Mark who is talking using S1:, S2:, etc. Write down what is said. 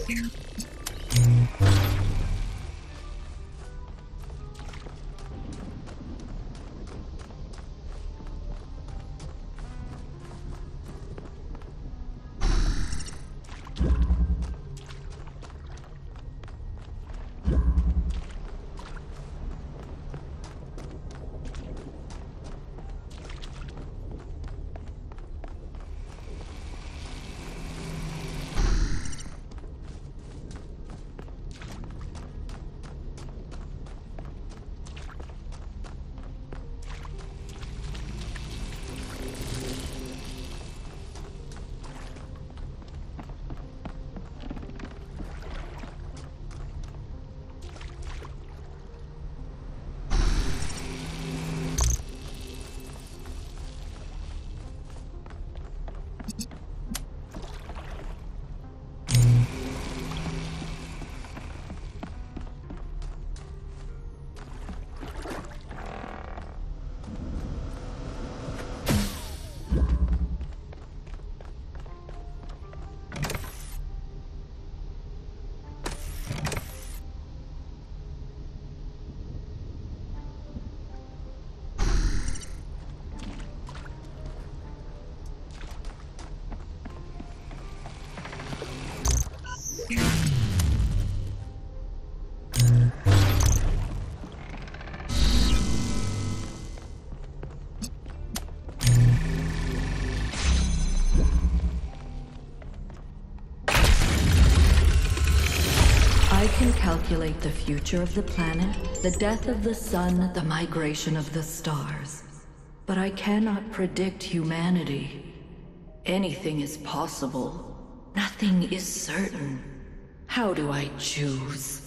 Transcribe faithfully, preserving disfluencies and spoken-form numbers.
S1: I can calculate the future of the planet, the death of the sun, the migration of the stars. But I cannot predict humanity. Anything is possible. Nothing is certain. How do I choose?